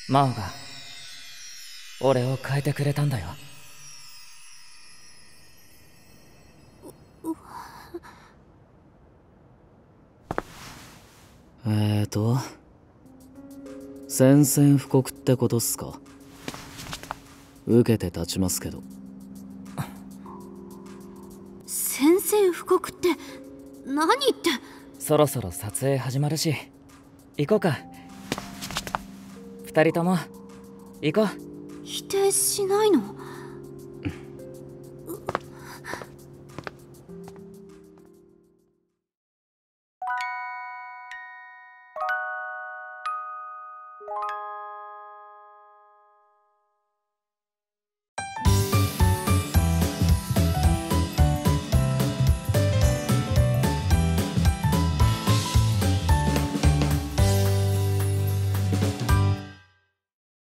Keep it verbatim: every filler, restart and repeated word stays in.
真央が俺を変えてくれたんだよ。 えーと宣戦布告ってことっすか。受けて立ちますけど。 宣戦布告って何って。 そろそろ撮影始まるし行こうか。二人とも行こう。 否定しないの？